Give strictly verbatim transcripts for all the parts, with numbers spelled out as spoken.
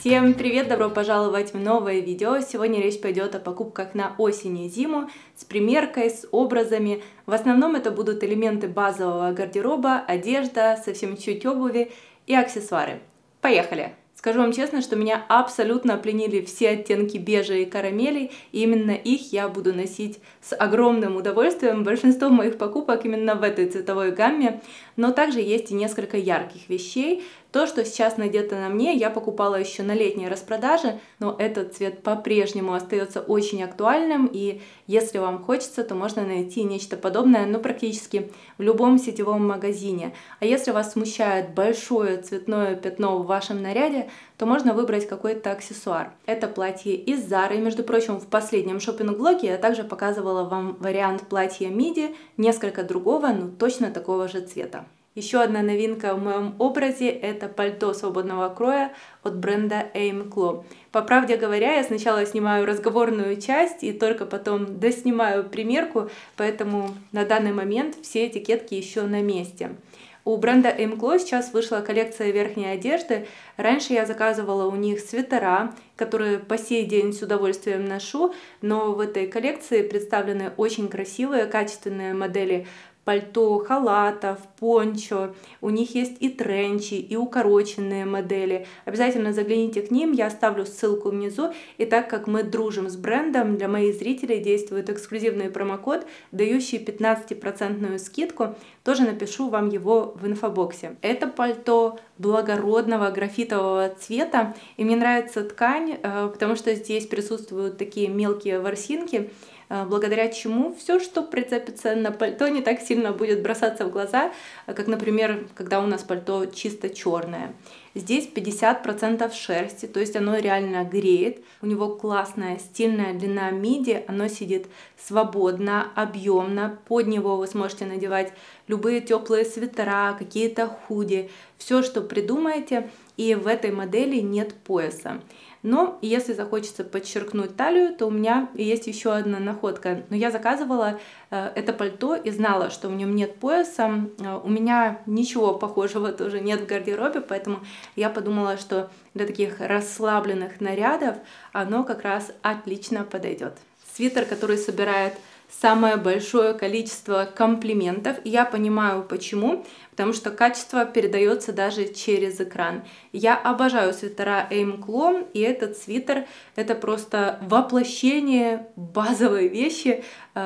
Всем привет! Добро пожаловать в новое видео. Сегодня речь пойдет о покупках на осень и зиму с примеркой, с образами. В основном это будут элементы базового гардероба, одежда, совсем чуть обуви и аксессуары. Поехали! Скажу вам честно, что меня абсолютно пленили все оттенки бежа и карамелей, и именно их я буду носить с огромным удовольствием. Большинство моих покупок именно в этой цветовой гамме, но также есть и несколько ярких вещей. То, что сейчас надето на мне, я покупала еще на летней распродаже, но этот цвет по-прежнему остается очень актуальным, и если вам хочется, то можно найти нечто подобное, ну, практически в любом сетевом магазине. А если вас смущает большое цветное пятно в вашем наряде, то можно выбрать какой-то аксессуар. Это платье из Зары. Между прочим, в последнем шопинг-блоге я также показывала вам вариант платья миди, несколько другого, но точно такого же цвета. Еще одна новинка в моем образе – это пальто свободного кроя от бренда Aimclo. По правде говоря, я сначала снимаю разговорную часть и только потом доснимаю примерку, поэтому на данный момент все этикетки еще на месте. У бренда Aimclo сейчас вышла коллекция верхней одежды. Раньше я заказывала у них свитера, которые по сей день с удовольствием ношу, но в этой коллекции представлены очень красивые, качественные модели пальто, халатов, пончо. У них есть и тренчи, и укороченные модели. Обязательно загляните к ним, я оставлю ссылку внизу. И так как мы дружим с брендом, для моих зрителей действует эксклюзивный промокод, дающий пятнадцатипроцентную скидку. Тоже напишу вам его в инфобоксе. Это пальто благородного графитового цвета. И мне нравится ткань, потому что здесь присутствуют такие мелкие ворсинки, благодаря чему все, что прицепится на пальто, не так сильно будет бросаться в глаза, как, например, когда у нас пальто чисто черное. Здесь пятьдесят процентов шерсти, то есть оно реально греет. У него классная стильная длина миди, оно сидит свободно, объемно. Под него вы сможете надевать любые теплые свитера, какие-то худи, все, что придумаете. И в этой модели нет пояса. Но если захочется подчеркнуть талию, то у меня есть еще одна находка. Но я заказывала э, это пальто и знала, что в нем нет пояса. Э, у меня ничего похожего тоже нет в гардеробе, поэтому я подумала, что для таких расслабленных нарядов оно как раз отлично подойдет. Свитер, который собирает самое большое количество комплиментов. И я понимаю почему, потому что качество передается даже через экран. Я обожаю свитера Aimclo, и этот свитер это просто воплощение базовой вещи,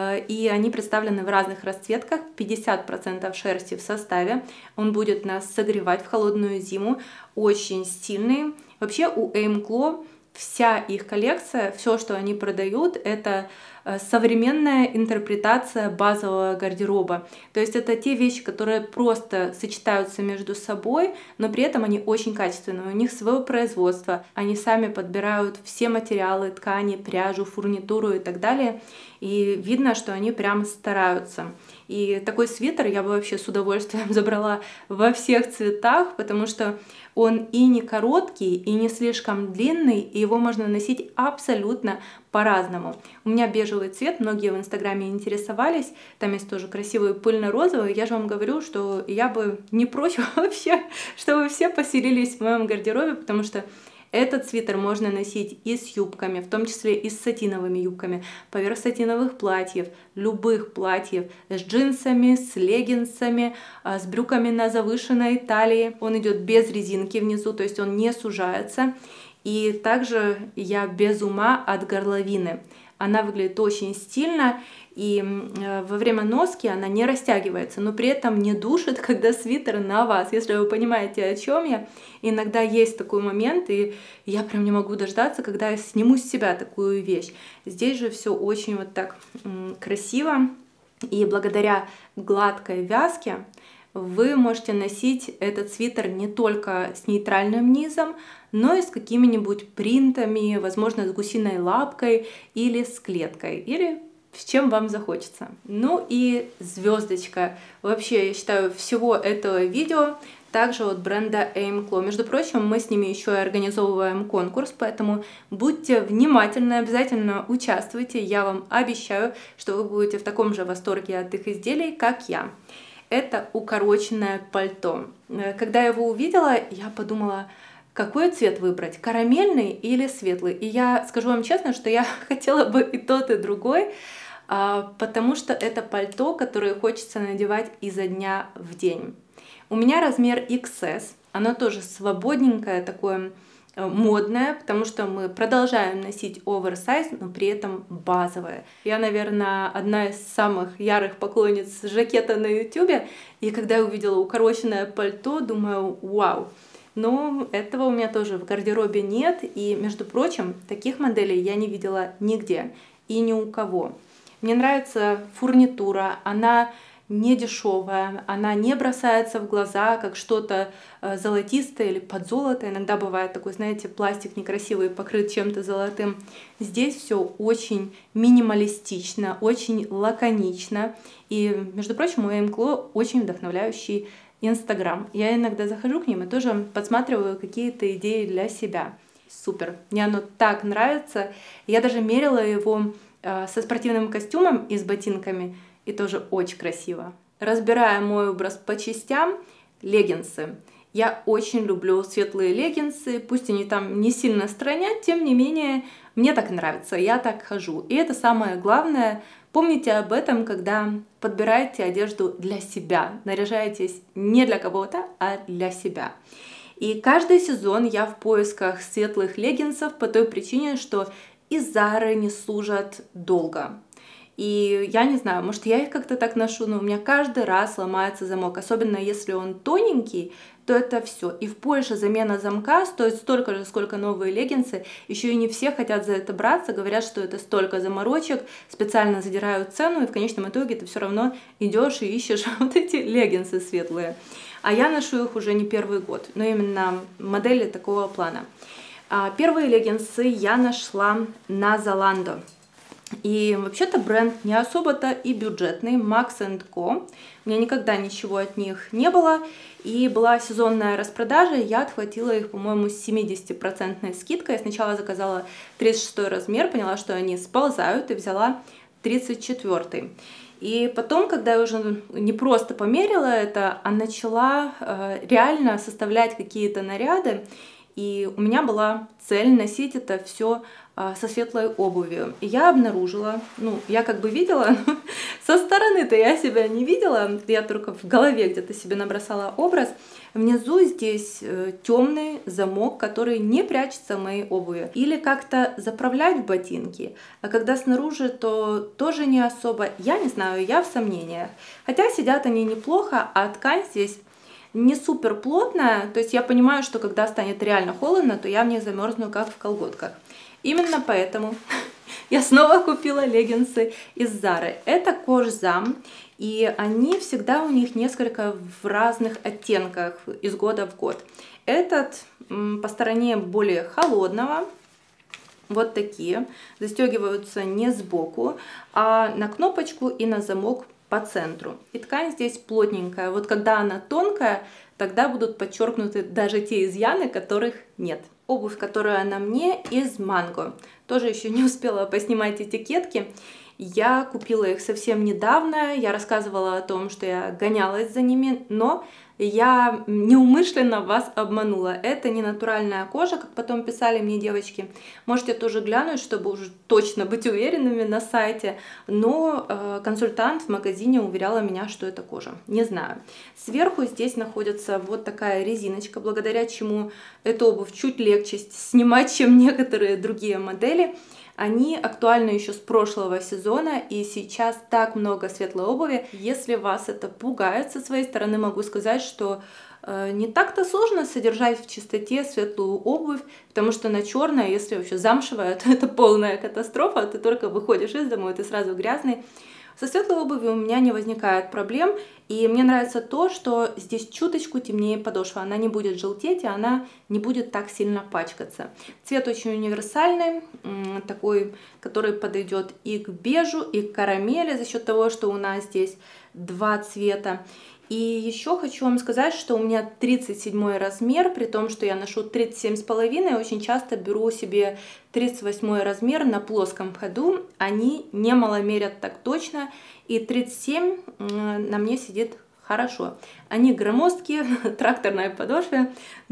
и они представлены в разных расцветках. пятьдесят процентов шерсти в составе. Он будет нас согревать в холодную зиму. Очень стильный. Вообще у Aimclo вся их коллекция, все, что они продают, это современная интерпретация базового гардероба. То есть это те вещи, которые просто сочетаются между собой, но при этом они очень качественные. У них свое производство, они сами подбирают все материалы, ткани, пряжу, фурнитуру и так далее. И видно, что они прям стараются. И такой свитер я бы вообще с удовольствием забрала во всех цветах, потому что он и не короткий, и не слишком длинный, и его можно носить абсолютно по-разному. У меня бежевый цвет, многие в инстаграме интересовались, там есть тоже красивый пыльно-розовый. Я же вам говорю, что я бы не против вообще, чтобы все поселились в моем гардеробе, потому что этот свитер можно носить и с юбками, в том числе и с сатиновыми юбками, поверх сатиновых платьев, любых платьев, с джинсами, с леггинсами, с брюками на завышенной талии. Он идет без резинки внизу, то есть он не сужается. И также я без ума от горловины. Она выглядит очень стильно, и во время носки она не растягивается, но при этом не душит, когда свитер на вас. Если вы понимаете, о чем я, иногда есть такой момент, и я прям не могу дождаться, когда я сниму с себя такую вещь. Здесь же все очень вот так красиво, и благодаря гладкой вязке вы можете носить этот свитер не только с нейтральным низом, но и с какими-нибудь принтами, возможно, с гусиной лапкой или с клеткой, или с чем вам захочется. Ну и звездочка. Вообще, я считаю, всего этого видео также от бренда Aimclo. Между прочим, мы с ними еще и организовываем конкурс, поэтому будьте внимательны, обязательно участвуйте. Я вам обещаю, что вы будете в таком же восторге от их изделий, как я. Это укороченное пальто. Когда я его увидела, я подумала, какой цвет выбрать, карамельный или светлый. И я скажу вам честно, что я хотела бы и тот, и другой, потому что это пальто, которое хочется надевать изо дня в день. У меня размер икс эс, оно тоже свободненькое, такое модное, потому что мы продолжаем носить оверсайз, но при этом базовое. Я, наверное, одна из самых ярых поклонниц жакета на ютубе, и когда я увидела укороченное пальто, думаю, вау. Но этого у меня тоже в гардеробе нет, и, между прочим, таких моделей я не видела нигде и ни у кого. Мне нравится фурнитура, она не дешевая, она не бросается в глаза, как что-то золотистое или под золото. Иногда бывает такой, знаете, пластик некрасивый, покрыт чем-то золотым. Здесь все очень минималистично, очень лаконично. И, между прочим, у Эймкло очень вдохновляющий Инстаграм. Я иногда захожу к ним и тоже подсматриваю какие-то идеи для себя. Супер! Мне оно так нравится. Я даже мерила его со спортивным костюмом и с ботинками. И тоже очень красиво. Разбирая мой образ по частям, леггинсы. Я очень люблю светлые леггинсы, пусть они там не сильно странят, тем не менее, мне так нравится, я так хожу. И это самое главное, помните об этом, когда подбираете одежду для себя, наряжаетесь не для кого-то, а для себя. И каждый сезон я в поисках светлых леггинсов по той причине, что из Зары не служат долго. И я не знаю, может, я их как-то так ношу, но у меня каждый раз ломается замок. Особенно если он тоненький, то это все. И в Польше замена замка стоит столько же, сколько новые леггинсы. Еще и не все хотят за это браться, говорят, что это столько заморочек, специально задирают цену, и в конечном итоге ты все равно идешь и ищешь вот эти леггинсы светлые. А я ношу их уже не первый год, но именно модели такого плана. Первые леггинсы я нашла на Zalando. И вообще-то бренд не особо-то и бюджетный, Max энд Ко. У меня никогда ничего от них не было. И была сезонная распродажа, я отхватила их, по-моему, с семидесятипроцентной скидкой. Я сначала заказала тридцать шестой размер, поняла, что они сползают, и взяла тридцать четвёртый. И потом, когда я уже не просто померила это, а начала э, реально составлять какие-то наряды, и у меня была цель носить это все со светлой обувью. И я обнаружила, ну, я как бы видела, но со стороны-то я себя не видела, я только в голове где-то себе набросала образ. Внизу здесь темный замок, который не прячется в моей обуви. Или как-то заправлять в ботинки, а когда снаружи, то тоже не особо. Я не знаю, я в сомнениях. Хотя сидят они неплохо, а ткань здесь не супер плотная, то есть я понимаю, что когда станет реально холодно, то я в них замерзну, как в колготках. Именно поэтому я снова купила леггинсы из Зары. Это кожзам, и они всегда у них несколько в разных оттенках из года в год. Этот по стороне более холодного, вот такие, застегиваются не сбоку, а на кнопочку и на замок по центру. И ткань здесь плотненькая. Вот когда она тонкая, тогда будут подчеркнуты даже те изъяны, которых нет. Обувь, которая на мне, из Манго. Тоже еще не успела поснимать этикетки. Я купила их совсем недавно. Я рассказывала о том, что я гонялась за ними, но я неумышленно вас обманула. Это не натуральная кожа, как потом писали мне девочки. Можете тоже глянуть, чтобы уже точно быть уверенными на сайте. Но э, консультант в магазине уверяла меня, что это кожа. Не знаю. Сверху здесь находится вот такая резиночка, благодаря чему эту обувь чуть легче снимать, чем некоторые другие модели. Они актуальны еще с прошлого сезона, и сейчас так много светлой обуви. Если вас это пугает, со своей стороны могу сказать, что э, не так-то сложно содержать в чистоте светлую обувь, потому что на черное, если вообще замшевая, то это полная катастрофа. Ты только выходишь из дома, и ты сразу грязный. Со светлой обувью у меня не возникает проблем, и мне нравится то, что здесь чуточку темнее подошва. Она не будет желтеть, и она не будет так сильно пачкаться. Цвет очень универсальный, такой, который подойдет и к бежу, и к карамели, за счет того, что у нас здесь два цвета. И еще хочу вам сказать, что у меня тридцать седьмой размер, при том, что я ношу тридцать семь с половиной, очень часто беру себе тридцать восьмой размер на плоском ходу. Они не маломерят так точно, и тридцать семь на мне сидит хорошо. Они громоздкие, тракторной подошве, но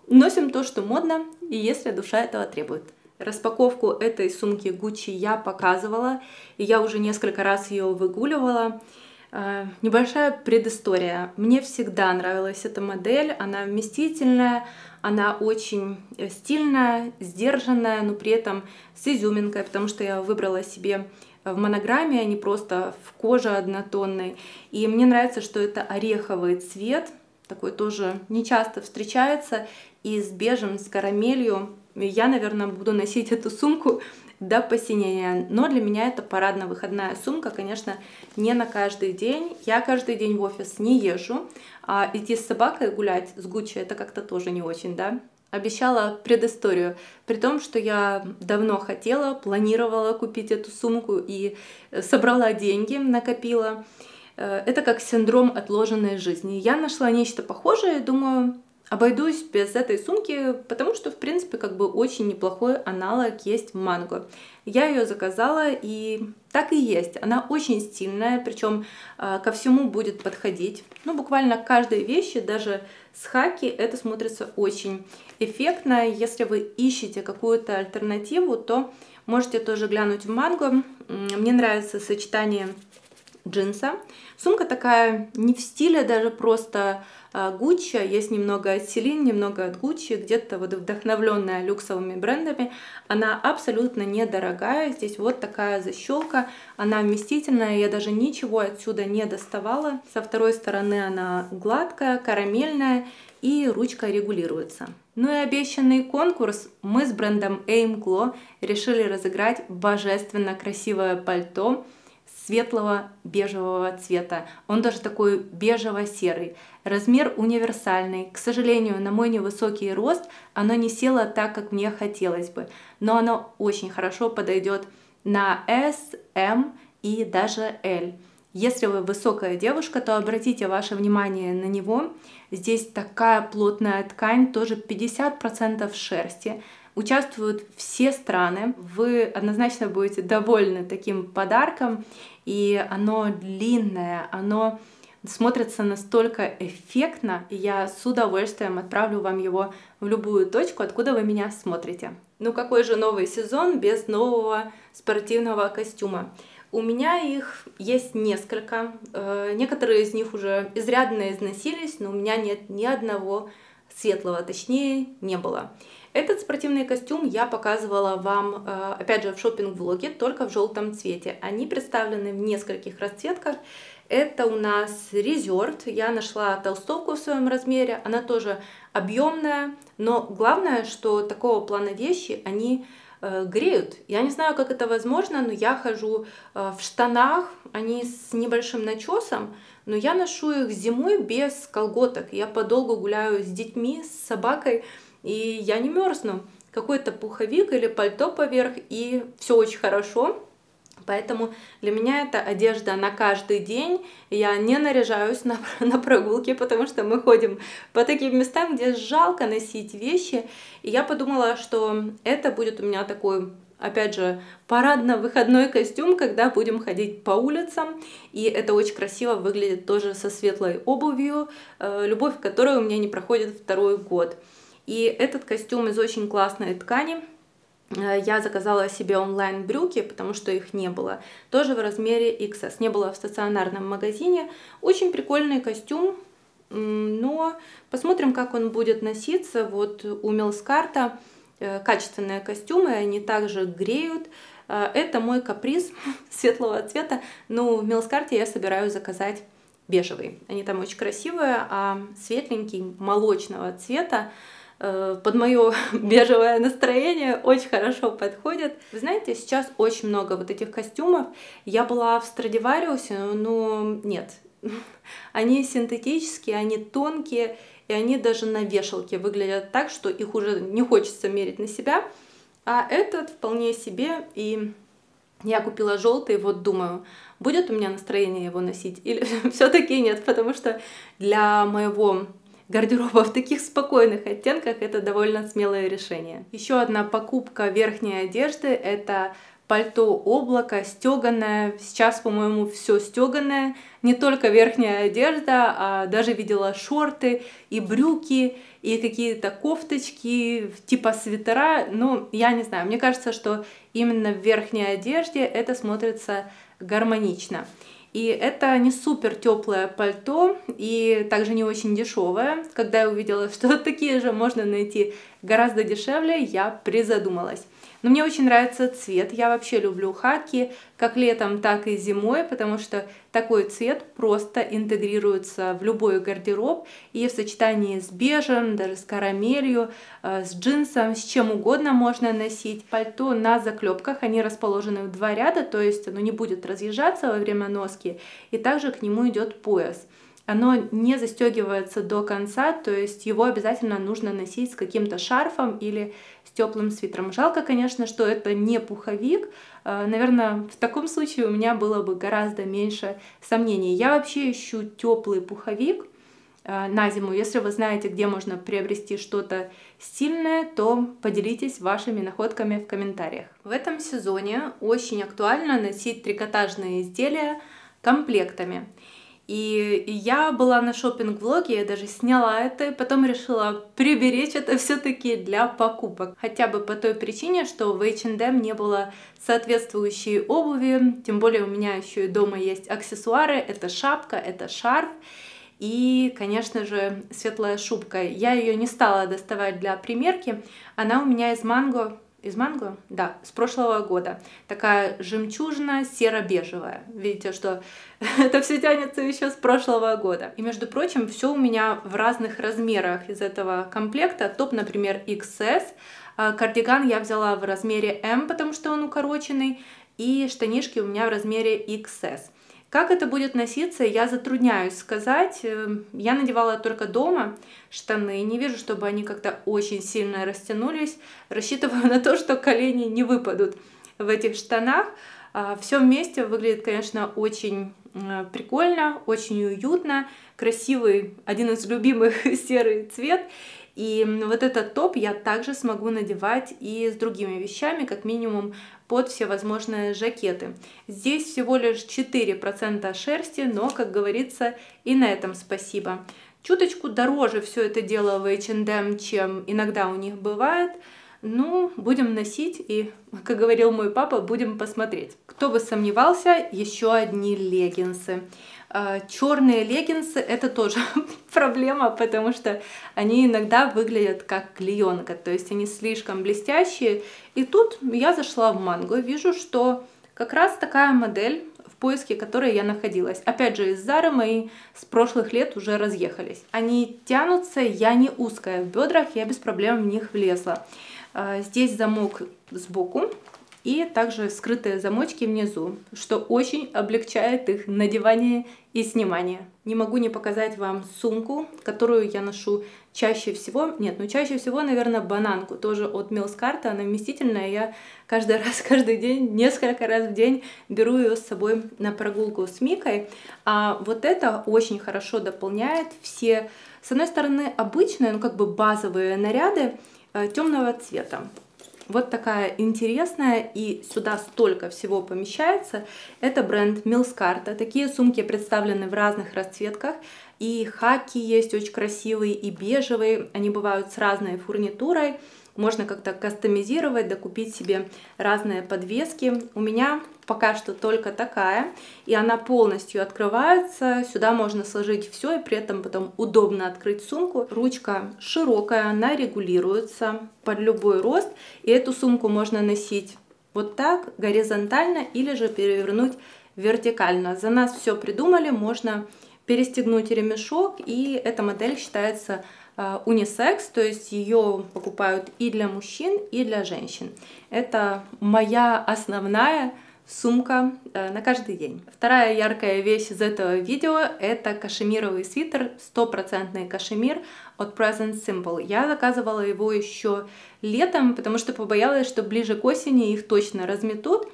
носим то, что модно, и если душа этого требует. Распаковку этой сумки Gucci я показывала, и я уже несколько раз ее выгуливала. Небольшая предыстория. Мне всегда нравилась эта модель, она вместительная, она очень стильная, сдержанная, но при этом с изюминкой, потому что я выбрала себе в монограмме, а не просто в коже однотонной. И мне нравится, что это ореховый цвет, такой тоже не часто встречается, и с бежем, с карамелью. Я, наверное, буду носить эту сумку до посинения. Но для меня это парадно-выходная сумка, конечно, не на каждый день. Я каждый день в офис не езжу, а идти с собакой гулять с Gucci это как-то тоже не очень, да? Обещала предысторию, при том, что я давно хотела, планировала купить эту сумку и собрала деньги, накопила. Это как синдром отложенной жизни. Я нашла нечто похожее, думаю, обойдусь без этой сумки, потому что, в принципе, как бы очень неплохой аналог есть в Mango. Я ее заказала, и так и есть. Она очень стильная, причем э, ко всему будет подходить. Ну, буквально к каждой вещи, даже с хаки, это смотрится очень эффектно. Если вы ищете какую-то альтернативу, то можете тоже глянуть в Mango. Мне нравится сочетание джинса. Сумка такая не в стиле даже просто Gucci, есть немного от Celine, немного от Gucci, где-то вот вдохновленная люксовыми брендами. Она абсолютно недорогая, здесь вот такая защелка, она вместительная, я даже ничего отсюда не доставала. Со второй стороны она гладкая, карамельная и ручка регулируется. Ну и обещанный конкурс мы с брендом Aimglow решили разыграть божественно красивое пальто светлого бежевого цвета. Он даже такой бежево-серый. Размер универсальный. К сожалению, на мой невысокий рост оно не село так, как мне хотелось бы. Но оно очень хорошо подойдет на S, M и даже L. Если вы высокая девушка, то обратите ваше внимание на него. Здесь такая плотная ткань, тоже пятьдесят процентов шерсти. Участвуют все страны. Вы однозначно будете довольны таким подарком. И оно длинное, оно смотрится настолько эффектно. И я с удовольствием отправлю вам его в любую точку, откуда вы меня смотрите. Ну какой же новый сезон без нового спортивного костюма? У меня их есть несколько. Некоторые из них уже изрядно износились, но у меня нет ни одного светлого, точнее не было. Этот спортивный костюм я показывала вам, опять же, в шопинг-влоге, только в желтом цвете. Они представлены в нескольких расцветках. Это у нас резерв. Я нашла толстовку в своем размере. Она тоже объемная, но главное, что такого плана вещи, они э, греют. Я не знаю, как это возможно, но я хожу э, в штанах, они с небольшим начесом, но я ношу их зимой без колготок. Я подолгу гуляю с детьми, с собакой, и я не мерзну. Какой-то пуховик или пальто поверх, и все очень хорошо. Поэтому для меня это одежда на каждый день. Я не наряжаюсь на, на прогулки, потому что мы ходим по таким местам, где жалко носить вещи. И я подумала, что это будет у меня такой, опять же, парадно-выходной костюм, когда будем ходить по улицам. И это очень красиво выглядит тоже со светлой обувью, любовь к которой у меня не проходит второй год. И этот костюм из очень классной ткани. Я заказала себе онлайн брюки, потому что их не было. Тоже в размере икс эс. Не было в стационарном магазине. Очень прикольный костюм, но посмотрим, как он будет носиться. Вот у Милскарта качественные костюмы, они также греют. Это мой каприз светлого цвета, но в Милскарте я собираюсь заказать бежевый. Они там очень красивые, а светленький, молочного цвета под мое бежевое настроение очень хорошо подходит. Вы знаете, сейчас очень много вот этих костюмов. Я была в Страдивариусе, но нет. Они синтетические, они тонкие, и они даже на вешалке выглядят так, что их уже не хочется мерить на себя. А этот вполне себе, и я купила желтый, вот думаю, будет у меня настроение его носить или все-таки нет, потому что для моего гардероба в таких спокойных оттенках это довольно смелое решение. Еще одна покупка верхней одежды — это пальто облако, стеганое. Сейчас, по-моему, все стеганое. Не только верхняя одежда, а даже видела шорты и брюки, и какие-то кофточки, типа свитера. Ну, я не знаю, мне кажется, что именно в верхней одежде это смотрится гармонично. И это не супер теплое пальто и также не очень дешевое. Когда я увидела, что такие же можно найти гораздо дешевле, я призадумалась. Но мне очень нравится цвет. Я вообще люблю хаки как летом, так и зимой, потому что такой цвет просто интегрируется в любой гардероб. И в сочетании с бежем, даже с карамелью, с джинсом, с чем угодно можно носить. Пальто на заклепках, они расположены в два ряда, то есть оно не будет разъезжаться во время носки. И также к нему идет пояс. Оно не застегивается до конца, то есть его обязательно нужно носить с каким-то шарфом или с теплым свитером. Жалко, конечно, что это не пуховик. Наверное, в таком случае у меня было бы гораздо меньше сомнений. Я вообще ищу теплый пуховик на зиму. Если вы знаете, где можно приобрести что-то стильное, то поделитесь вашими находками в комментариях. В этом сезоне очень актуально носить трикотажные изделия комплектами. И я была на шопинг-влоге, я даже сняла это, и потом решила приберечь это все-таки для покупок. Хотя бы по той причине, что в эйч энд эм не было соответствующей обуви, тем более у меня еще и дома есть аксессуары, это шапка, это шарф. И, конечно же, светлая шубка. Я ее не стала доставать для примерки, она у меня из манго. Из манго? Да, с прошлого года. Такая жемчужина серо-бежевая. Видите, что это все тянется еще с прошлого года. И, между прочим, все у меня в разных размерах из этого комплекта. Топ, например, икс эс. Кардиган я взяла в размере эм, потому что он укороченный. И штанишки у меня в размере икс эс. Как это будет носиться, я затрудняюсь сказать. Я надевала только дома штаны. Не вижу, чтобы они как-то очень сильно растянулись. Рассчитываю на то, что колени не выпадут в этих штанах. Все вместе выглядит, конечно, очень прикольно, очень уютно. Красивый, один из любимых серый цвет. И вот этот топ я также смогу надевать и с другими вещами, как минимум под всевозможные жакеты. Здесь всего лишь четыре процента шерсти, но, как говорится, и на этом спасибо. Чуточку дороже все это дело в эйч энд эм, чем иногда у них бывает. Ну, будем носить и, как говорил мой папа, будем посмотреть. Кто бы сомневался, еще одни леггинсы. Черные леггинсы — это тоже проблема, потому что они иногда выглядят как клеенка, то есть они слишком блестящие. И тут я зашла в манго, вижу, что как раз такая модель, в поиске которой я находилась. Опять же, из Зары мои с прошлых лет уже разъехались. Они тянутся, я не узкая в бедрах, я без проблем в них влезла. Здесь замок сбоку. И также скрытые замочки внизу, что очень облегчает их надевание и снимание. Не могу не показать вам сумку, которую я ношу чаще всего. Нет, ну чаще всего, наверное, бананку, тоже от Милскарта. Она вместительная, я каждый раз, каждый день, несколько раз в день беру ее с собой на прогулку с Микой. А вот это очень хорошо дополняет все, с одной стороны, обычные, ну как бы базовые наряды темного цвета. Вот такая интересная, и сюда столько всего помещается. Это бренд Милскарта. Такие сумки представлены в разных расцветках. И хаки есть очень красивые, и бежевые. Они бывают с разной фурнитурой. Можно как-то кастомизировать, докупить себе разные подвески. У меня пока что только такая, и она полностью открывается. Сюда можно сложить все, и при этом потом удобно открыть сумку. Ручка широкая, она регулируется под любой рост, и эту сумку можно носить вот так, горизонтально, или же перевернуть вертикально. За нас все придумали, можно перестегнуть ремешок, и эта модель считается унисекс, то есть ее покупают и для мужчин, и для женщин. Это моя основная сумка на каждый день. Вторая яркая вещь из этого видео — это кашемировый свитер, стопроцентный кашемир от Present Simple. Я заказывала его еще летом, потому что побоялась, что ближе к осени их точно разметут.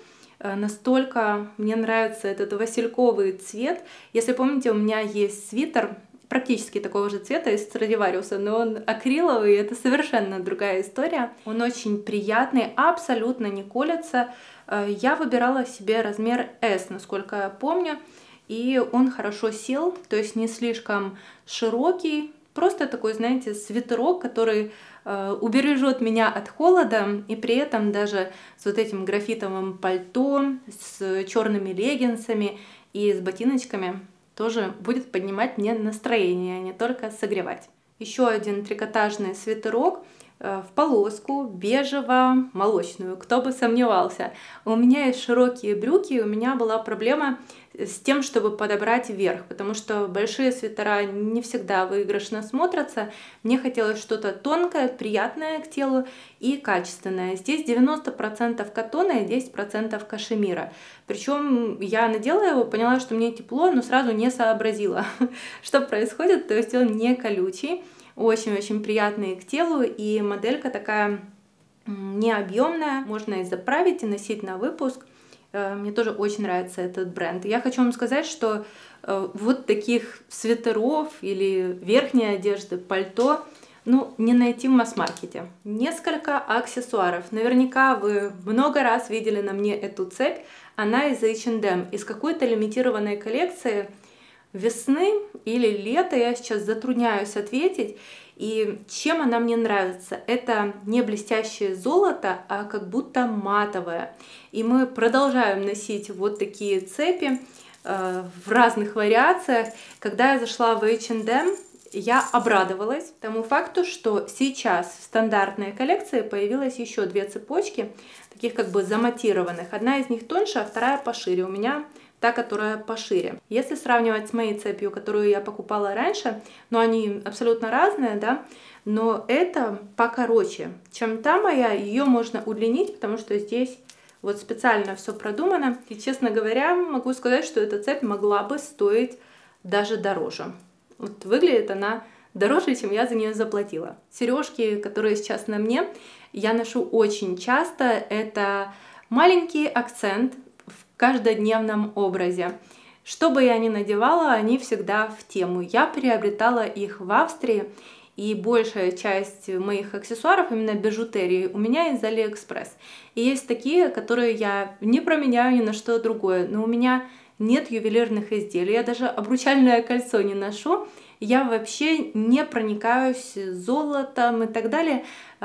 Настолько мне нравится этот васильковый цвет. Если помните, у меня есть свитер, практически такого же цвета из Страдивариуса, но он акриловый, это совершенно другая история. Он очень приятный, абсолютно не колется. Я выбирала себе размер эс, насколько я помню, и он хорошо сел, то есть не слишком широкий, просто такой, знаете, свитерок, который э, убережет меня от холода, и при этом даже с вот этим графитовым пальто, с черными леггинсами и с ботиночками тоже будет поднимать мне настроение, а не только согревать. Еще один трикотажный свитерок в полоску бежево-молочную, кто бы сомневался. У меня есть широкие брюки, у меня была проблема с тем, чтобы подобрать верх, потому что большие свитера не всегда выигрышно смотрятся. Мне хотелось что-то тонкое, приятное к телу и качественное. Здесь девяносто процентов катона и десять процентов кашемира. Причем я надела его, поняла, что мне тепло, но сразу не сообразила, что происходит. То есть он не колючий. Очень-очень приятные к телу, и моделька такая необъемная, можно и заправить, и носить на выпуск. Мне тоже очень нравится этот бренд. Я хочу вам сказать, что вот таких свитеров или верхней одежды, пальто, ну, не найти в масс-маркете. Несколько аксессуаров. Наверняка вы много раз видели на мне эту цепь. Она из эйч энд эм, из какой-то лимитированной коллекции весны или лета, я сейчас затрудняюсь ответить. И чем она мне нравится? Это не блестящее золото, а как будто матовое. И мы продолжаем носить вот такие цепи э, в разных вариациях. Когда я зашла в эйч энд эм, я обрадовалась тому факту, что сейчас в стандартной коллекции появилось еще две цепочки, таких как бы заматированных. Одна из них тоньше, а вторая пошире. У меня та, которая пошире. Если сравнивать с моей цепью, которую я покупала раньше, но они абсолютно разные, да, но это покороче, чем та моя, ее можно удлинить, потому что здесь вот специально все продумано. И, честно говоря, могу сказать, что эта цепь могла бы стоить даже дороже. Вот выглядит она дороже, чем я за нее заплатила. Сережки, которые сейчас на мне, я ношу очень часто. Это маленький акцент в каждодневном образе. Что бы я ни надевала, они всегда в тему. Я приобретала их в Австрии, и большая часть моих аксессуаров, именно бижутерии, у меня из Алиэкспресс. И есть такие, которые я не променяю ни на что другое, но у меня нет ювелирных изделий, я даже обручальное кольцо не ношу, я вообще не проникаюсь золотом и так далее.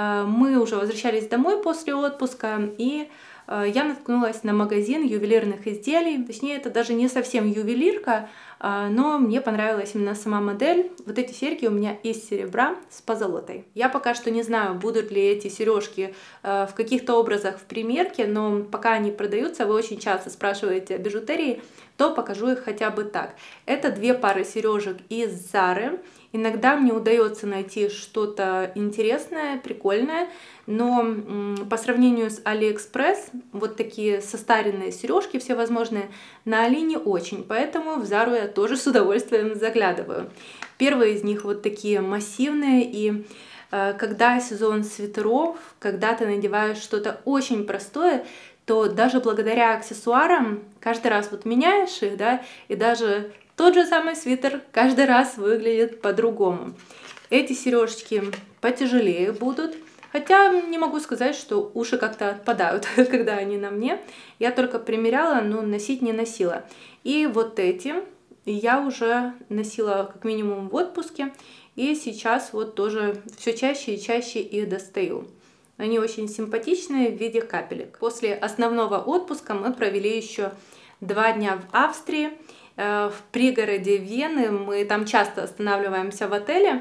Мы уже возвращались домой после отпуска, и я наткнулась на магазин ювелирных изделий, точнее это даже не совсем ювелирка, но мне понравилась именно сама модель. Вот эти серьги у меня из серебра с позолотой. Я пока что не знаю, будут ли эти сережки в каких-то образах в примерке, но пока они продаются, вы очень часто спрашиваете о бижутерии, то покажу их хотя бы так. Это две пары сережек из Зары. Иногда мне удается найти что-то интересное, прикольное, но по сравнению с Алиэкспресс, вот такие состаренные сережки всевозможные, на Али не очень, поэтому в Зару я тоже с удовольствием заглядываю. Первые из них вот такие массивные, и э, когда сезон свитеров, когда ты надеваешь что-то очень простое, то даже благодаря аксессуарам каждый раз вот меняешь их, да, и даже тот же самый свитер каждый раз выглядит по-другому. Эти сережечки потяжелее будут, хотя не могу сказать, что уши как-то отпадают, когда они на мне. Я только примеряла, но носить не носила. И вот эти я уже носила как минимум в отпуске, и сейчас вот тоже все чаще и чаще их достаю. Они очень симпатичные в виде капелек. После основного отпуска мы провели еще два дня в Австрии, в пригороде Вены. Мы там часто останавливаемся в отеле,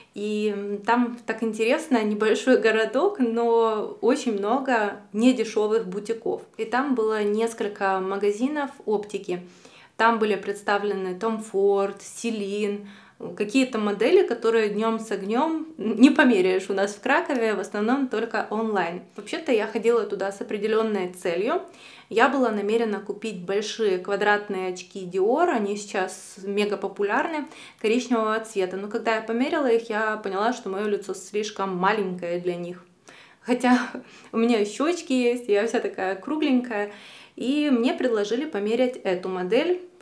и там так интересно, небольшой городок, но очень много недешевых бутиков. И там было несколько магазинов оптики. Там были представлены Tom Ford, Celine, какие-то модели, которые днем с огнем не померяешь у нас в Кракове, в основном только онлайн. Вообще-то я ходила туда с определенной целью. Я была намерена купить большие квадратные очки Dior, они сейчас мега популярны, коричневого цвета. Но когда я померила их, я поняла, что мое лицо слишком маленькое для них. Хотя у меня щечки есть, я вся такая кругленькая. И мне предложили померять эту модель.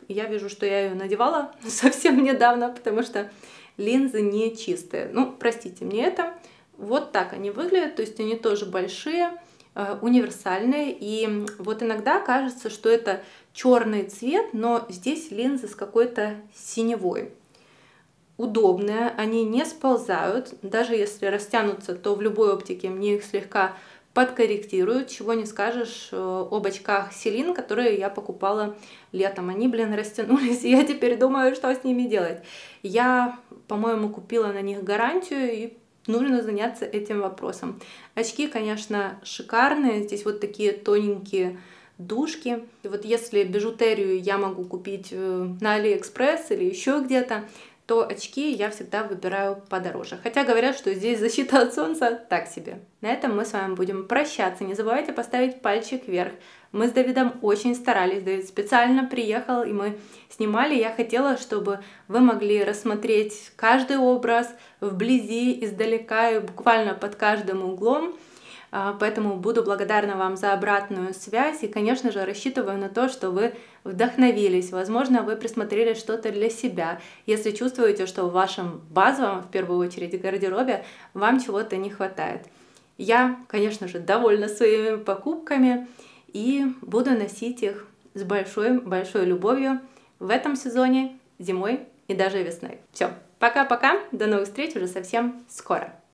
Я вижу, что я ее надевала совсем недавно, потому что линзы не чистые. Ну, простите мне это. Вот так они выглядят, то есть они тоже большие, универсальные. И вот иногда кажется, что это черный цвет, но здесь линзы с какой-то синевой. Удобные, они не сползают. Даже если растянутся, то в любой оптике мне их слегка подкорректируют. Чего не скажешь об очках Селин, которые я покупала летом. Они, блин, растянулись, и я теперь думаю, что с ними делать. Я, по-моему, купила на них гарантию, и нужно заняться этим вопросом. Очки, конечно, шикарные. Здесь вот такие тоненькие дужки. И вот если бижутерию я могу купить на Алиэкспресс или еще где-то, то очки я всегда выбираю подороже. Хотя говорят, что здесь защита от солнца так себе. На этом мы с вами будем прощаться. Не забывайте поставить пальчик вверх. Мы с Давидом очень старались. Давид специально приехал, и мы снимали. Я хотела, чтобы вы могли рассмотреть каждый образ вблизи, издалека и буквально под каждым углом. Поэтому буду благодарна вам за обратную связь и, конечно же, рассчитываю на то, что вы вдохновились. Возможно, вы присмотрели что-то для себя. Если чувствуете, что в вашем базовом, в первую очередь, гардеробе вам чего-то не хватает. Я, конечно же, довольна своими покупками и буду носить их с большой-большой любовью в этом сезоне, зимой и даже весной. Все, пока-пока, до новых встреч уже совсем скоро.